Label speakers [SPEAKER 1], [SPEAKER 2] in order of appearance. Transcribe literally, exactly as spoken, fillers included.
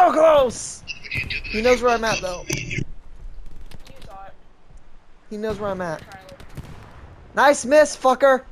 [SPEAKER 1] so close! He knows where I'm at, though.
[SPEAKER 2] You saw it.
[SPEAKER 1] He knows where I'm at.
[SPEAKER 2] Try to look.
[SPEAKER 1] Nice miss, fucker!